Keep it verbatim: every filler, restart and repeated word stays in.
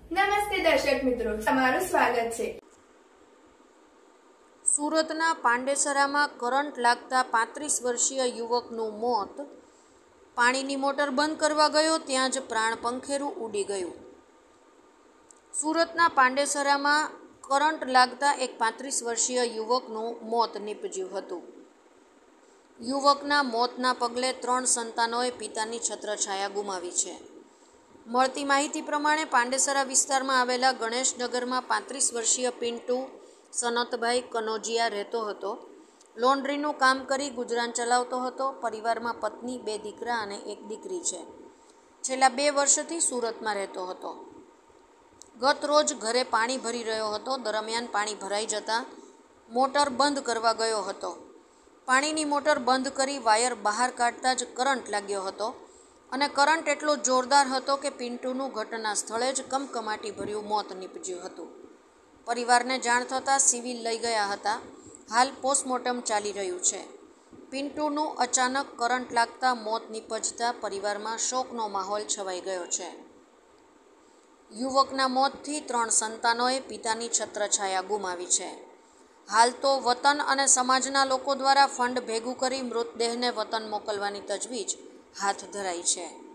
નમસ્તે દર્શક મિત્રો, તમારું સ્વાગત છે। સુરતના પાંડેસરામાં કરંટ લાગતા પાંત્રીસ વર્ષીય યુવકનું મોત। પાણીની મોટર બંધ કરવા ગયો ત્યાં જ પ્રાણ પંખેરું ઉડી ગયું। સુરતના પાંડેસરામાં કરંટ લાગતા એક પાંત્રીસ વર્ષીય યુવકનું મોત નીપજ્યું હતું। યુવકના મોતના પગલે ત્રણ સંતાનોએ પિતાની છત્રછાયા ગુમાવી છે। મળતી માહિતી પ્રમાણે પાંડેસરા વિસ્તારમાં આવેલા ગણેશનગરમાં પાંત્રીસ વર્ષીય પિન્ટુ સનતભાઈ કનોજિયા રહેતો હતો। લોન્ડ્રીનું કામ કરી ગુજરાન ચલાવતો હતો। પરિવારમાં પત્ની, બે દીકરા અને એક દીકરી છે। છેલ્લા બે વર્ષથી સુરતમાં રહેતો હતો। ગત રોજ ઘરે પાણી ભરી રહ્યો હતો। દરમિયાન પાણી ભરાઈ જતાં મોટર બંધ કરવા ગયો હતો। પાણીની મોટર બંધ કરી વાયર બહાર કાઢતા જ કરંટ લાગ્યો હતો અને કરંટ એટલો જોરદાર હતો કે પિન્ટુનું ઘટના સ્થળે જ કમકમાટી ભર્યું મોત નીપજ્યું હતું। પરિવારને જાણ થતાં સિવિલ લઈ ગયા હતા। હાલ પોસ્ટમોર્ટમ ચાલી રહ્યું છે। પિન્ટુનું અચાનક કરંટ લાગતા મોત નીપજતા પરિવારમાં શોકનો માહોલ છવાઈ ગયો છે। યુવકના મોતથી ત્રણ સંતાનોએ પિતાની છત્રછાયા ગુમાવી છે। હાલ તો વતન અને સમાજના લોકો દ્વારા ફંડ ભેગું કરી મૃતદેહને વતન મોકલવાની તજવીજ હાથ ધરાઈ છે।